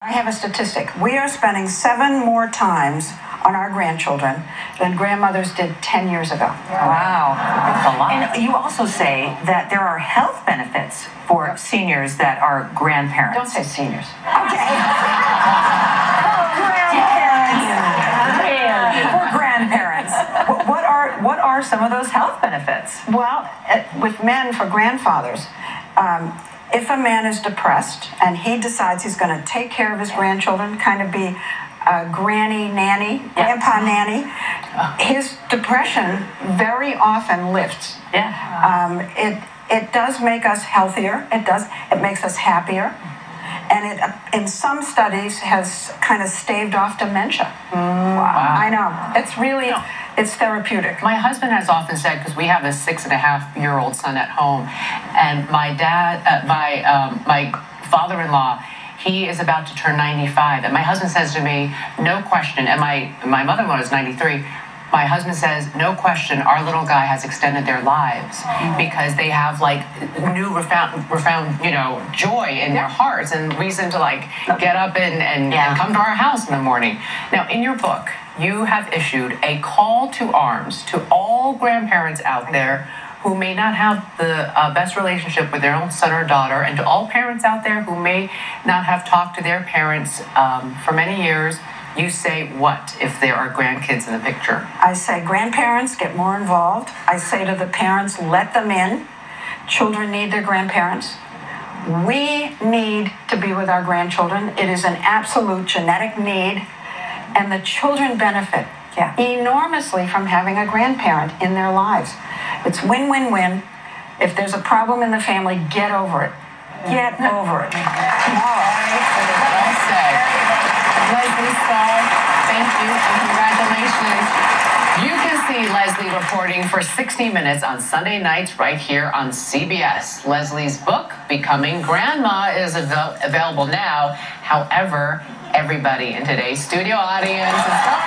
I have a statistic. We are spending 7 more times on our grandchildren than grandmothers did 10 years ago. Wow. That's a lot. And you also say that there are health benefits for seniors that are grandparents. Don't say seniors. Okay. For grandparents. What are some of those health benefits? Well, with men, for grandfathers, if a man is depressed and he decides he's going to take care of his grandchildren, kind of be a granny nanny, grandpa nanny, his depression very often lifts. Yeah. It does make us healthier. It makes us happier. And it, in some studies, has kind of staved off dementia. Wow. I know. It's really, it's therapeutic. My husband has often said, because we have a 6.5-year-old son at home, and my dad, my father-in-law, he is about to turn 95, and my husband says to me, no question, and my mother-in-law is 93. My husband says, no question, our little guy has extended their lives because they have like new refound joy in their hearts and reason to like get up and come to our house in the morning. Now, in your book, you have issued a call to arms to all grandparents out there who may not have the best relationship with their own son or daughter, and to all parents out there who may not have talked to their parents for many years. You say what if there are grandkids in the picture? I say grandparents, get more involved. I say to the parents, let them in. Children need their grandparents. We need to be with our grandchildren. It is an absolute genetic need. And the children benefit enormously from having a grandparent in their lives. It's win-win-win. If there's a problem in the family, get over it. Get over it. Well said. Lesley Stahl, thank you and congratulations. You can see Lesley reporting for 60 Minutes on Sunday nights right here on CBS. Lesley's book, Becoming Grandma, is available now. However, everybody in today's studio audience is